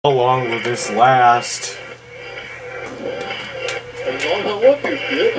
How long will this last? As long as I want to, kid.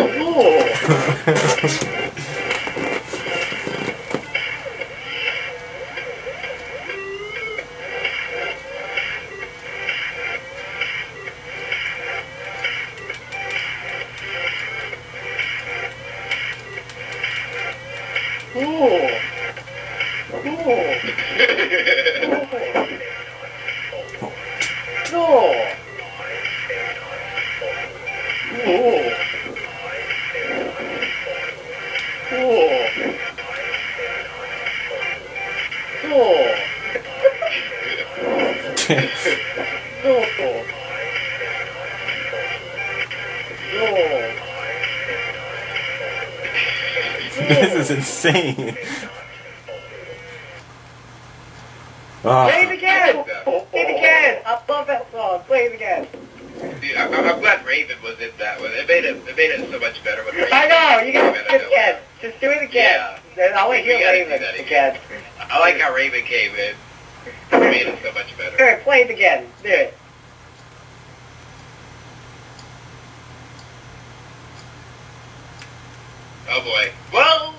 This is insane. Play it again! Play it again! I love that song. Play it again. Dude, I'm glad Raven was in that one. It made it so much better with Raven. I know, you gotta do it again. Just do it again. Yeah. Then I want to hear We gotta do Raven that again. I like how Raven came in. It made it so much better. Alright, play it again. Do it. Oh boy. Well,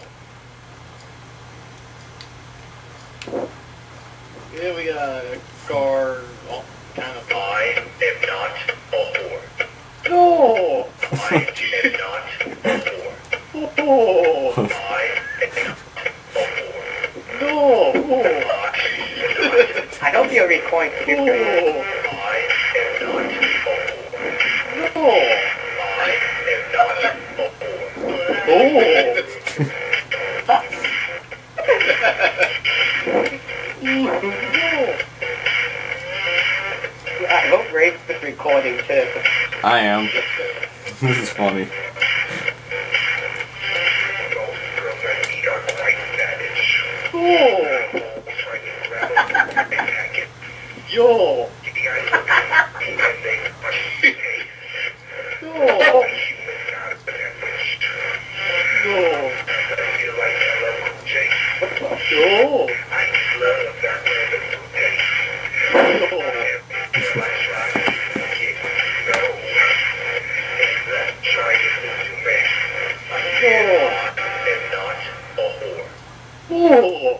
Yeah, we got a car, kind of I am not a whore. No! I am not a whore. Oh! I am not a whore. No! I hope you're recording for your No! I am not a whore. No! I am not a whore. Oh! I hope Raven's recording too. I am. This is funny. Girlfriend, we are quite savage. Oh! Yo! No! No! Oh!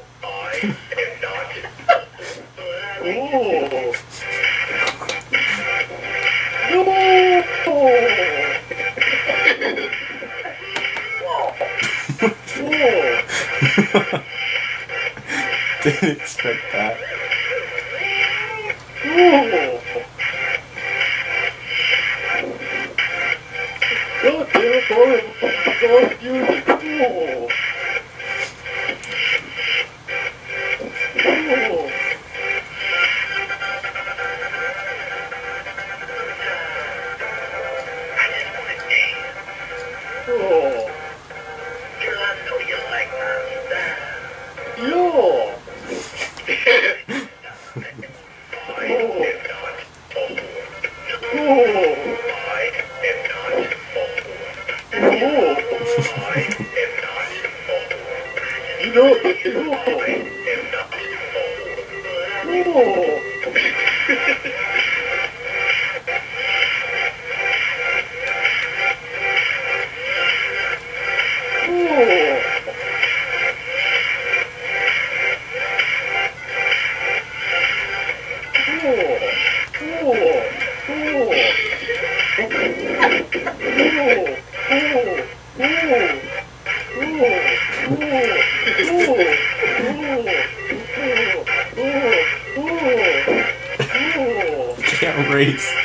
Oh! Didn't expect that. God damn it, God, music. Oh. Oh. Oh. Yo. You know Can't race.